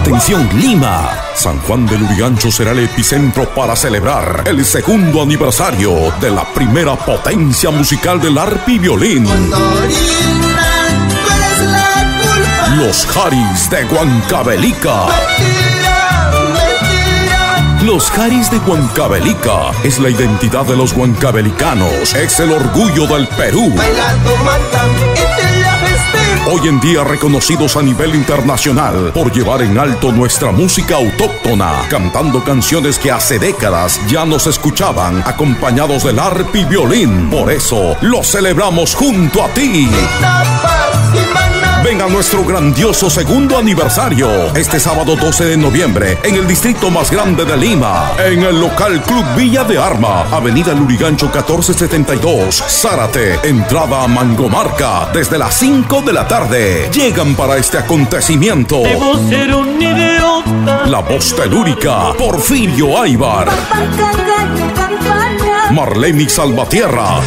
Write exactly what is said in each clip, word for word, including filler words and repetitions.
Atención Lima, San Juan del Urigancho será el epicentro para celebrar el segundo aniversario de la primera potencia musical del arpa y violín. Los Jaris de Huancavelica. Los Jaris de Huancavelica es la identidad de los huancavelicanos, es el orgullo del Perú. Hoy en día reconocidos a nivel internacional por llevar en alto nuestra música autóctona, cantando canciones que hace décadas ya nos escuchaban, acompañados del arpa y violín. Por eso los celebramos junto a ti. Ven a nuestro grandioso segundo aniversario este sábado doce de noviembre en el distrito más grande de Lima, en el local Club Villa de Arma, Avenida Lurigancho catorce setenta y dos, Zárate, entrada a Mangomarca, desde las cinco de la tarde. Llegan para este acontecimiento debo ser un idiota. La voz telúrica, Porfirio Aybar, Marlene Salvatierra,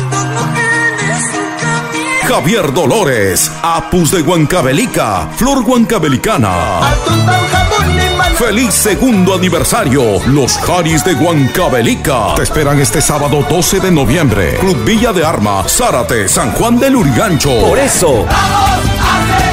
Javier Dolores, Apus de Huancavelica, Flor Huancavelicana. ¡Feliz segundo aniversario! Los Jaris de Huancavelica te esperan este sábado doce de noviembre. Club Villa de Arma, Zárate, San Juan del Urigancho. Por eso, ¡vamos a hacer!